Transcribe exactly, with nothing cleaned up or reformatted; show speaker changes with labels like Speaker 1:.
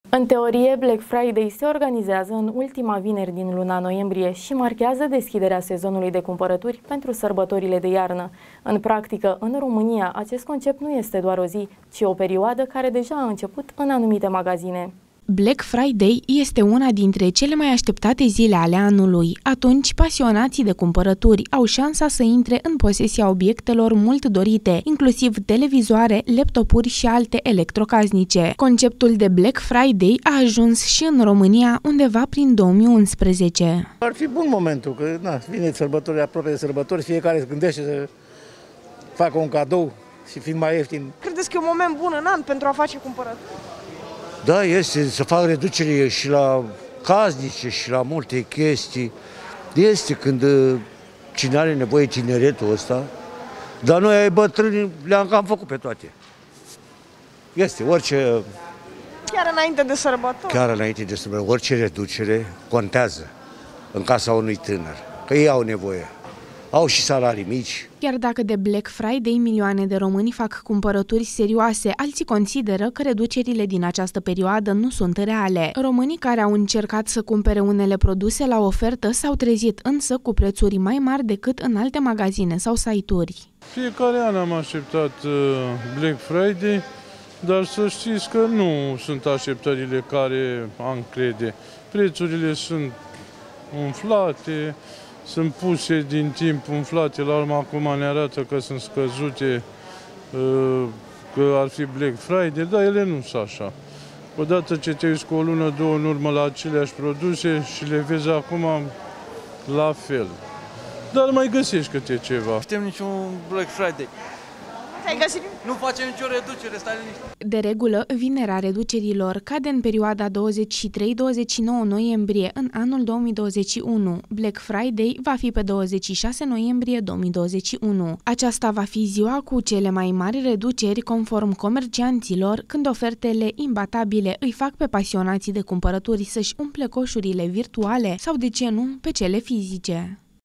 Speaker 1: În teorie, Black Friday se organizează în ultima vineri din luna noiembrie și marchează deschiderea sezonului de cumpărături pentru sărbătorile de iarnă. În practică, în România, acest concept nu este doar o zi, ci o perioadă care deja a început în anumite magazine.
Speaker 2: Black Friday este una dintre cele mai așteptate zile ale anului. Atunci, pasionații de cumpărături au șansa să intre în posesia obiectelor mult dorite, inclusiv televizoare, laptopuri și alte electrocasnice. Conceptul de Black Friday a ajuns și în România undeva prin două mii unsprezece.
Speaker 3: Ar fi bun momentul, că na, vine sărbători, aproape de sărbători, fiecare se gândește să facă un cadou și fiind mai ieftin.
Speaker 4: Credeți că e un moment bun în an pentru a face cumpărături?
Speaker 5: Da, este să fac reducere și la casnice și la multe chestii. Este când cine are nevoie tineretul ăsta, dar noi ai bătrâni le-am cam făcut pe toate. Este orice...
Speaker 4: Chiar înainte de sărbători?
Speaker 5: Chiar înainte de sărbători, orice reducere contează în casa unui tânăr, că ei au nevoie. Au și salarii mici.
Speaker 2: Chiar dacă de Black Friday milioane de români fac cumpărături serioase, alții consideră că reducerile din această perioadă nu sunt reale. Românii care au încercat să cumpere unele produse la ofertă s-au trezit însă cu prețuri mai mari decât în alte magazine sau site-uri.
Speaker 6: Fiecare an am așteptat Black Friday, dar să știți că nu sunt așteptările care am crede. Prețurile sunt umflate, sunt puse din timp umflate, la urmă acum ne arată că sunt scăzute, că ar fi Black Friday, dar ele nu sunt așa. Odată ce te uiți cu o lună, două în urmă la aceleași produse și le vezi acum la fel. Dar mai găsești câte ceva.
Speaker 7: Nu știm niciun Black Friday.
Speaker 4: Ai găsit?
Speaker 7: Nu facem nicio reducere, stai liniște.
Speaker 2: De regulă, vinerea reducerilor cade în perioada douăzeci și trei douăzeci și nouă noiembrie în anul două mii douăzeci și unu. Black Friday va fi pe douăzeci și șase noiembrie două mii douăzeci și unu. Aceasta va fi ziua cu cele mai mari reduceri conform comercianților, când ofertele imbatabile îi fac pe pasionații de cumpărături să-și umple coșurile virtuale sau, de ce nu, pe cele fizice.